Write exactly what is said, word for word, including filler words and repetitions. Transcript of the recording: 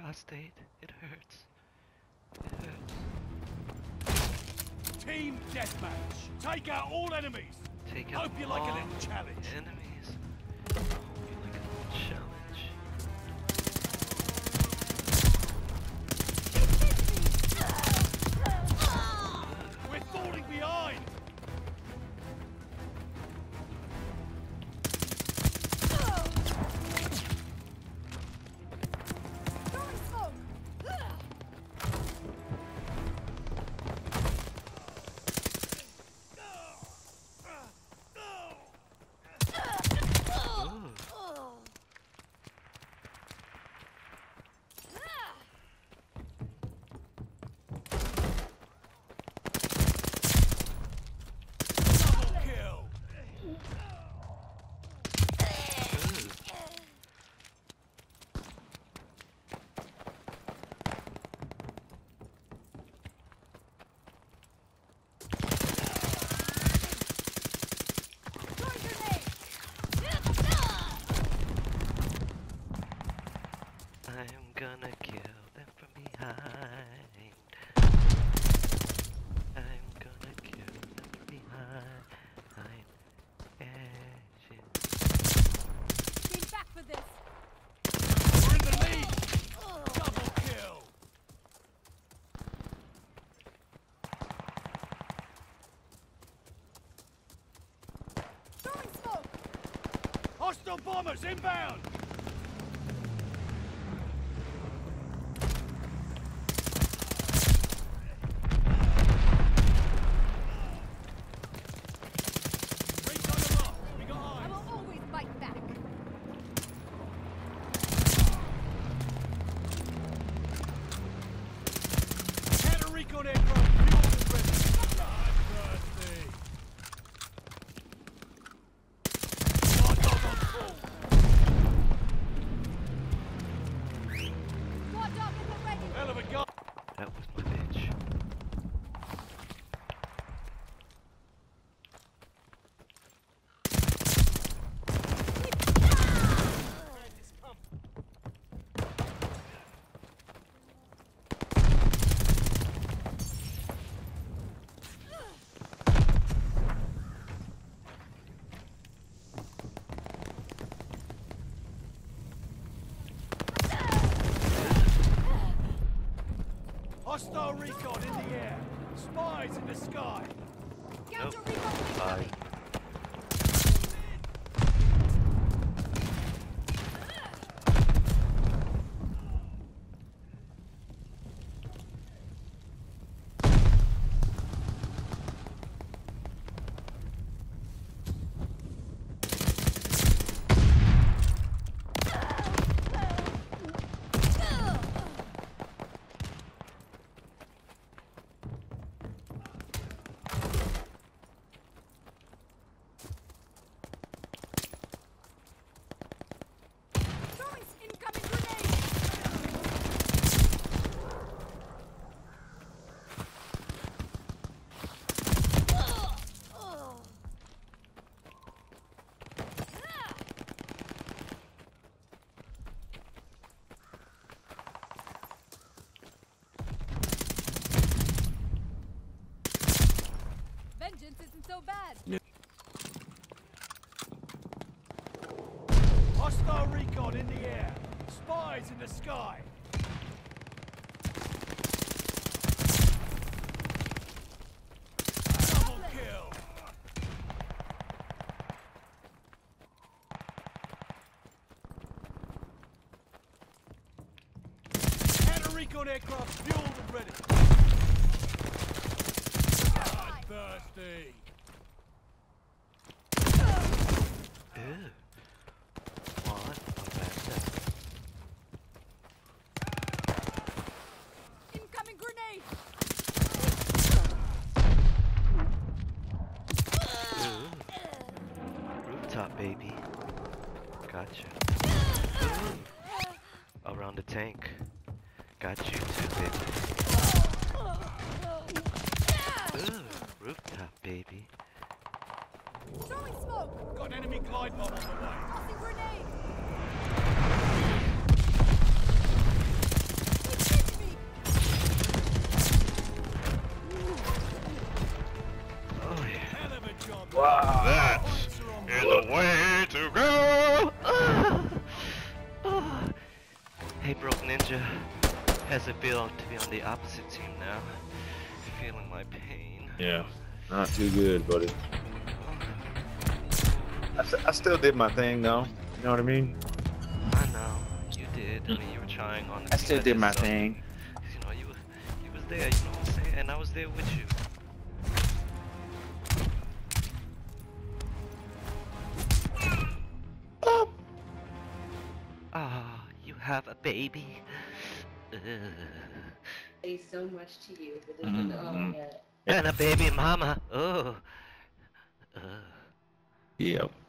prostate. It hurts. It hurts. Team deathmatch. Take out all enemies. Take out Hope you like all a little challenge. enemies. Hope you like a little challenge. We're falling behind. I'm gonna kill them from behind. I'm gonna kill them from behind. Ashes. Came back for this. We're in the lead. Double kill. Throwing smoke. Hostile bombers inbound. Recon aircraft fueled and ready. Bloodthirsty. Guard dog on full. Guard dog in the ready. Hell of a gun. That was my bitch. Hostile recon in the air. Spies in the sky. Counter Nope. recon. Bye. Throwing incoming grenade. Vengeance isn't so bad. Hostile recon in the air. Spies in the sky. Double kill. Counter recon aircraft fueled and ready. Bloodthirsty. Ew. What a bad set. Incoming grenade. Ooh. Rooftop, baby. Gotcha. Ooh. Around the tank. Got you too, baby. Ooh. Rooftop, baby. Throwing smoke. Got an enemy glide bomb on the way. Tossing grenade. Wow. That's the way to go. Ah. Ah. Hey, Broke Ninja, how's it feel to be on the opposite team now? Feeling my pain. Yeah, not too good, buddy. I, st I still did my thing though. You know what I mean? I know you did. I mean, you were trying on. The I still did my stuff. thing. You know, you was, you was there. You know what I'm saying? And I was there with you. Ah, you have a baby. Ugh. Say so much to you, but it's mm -hmm. And a baby mama. Oh. Uh. Yep.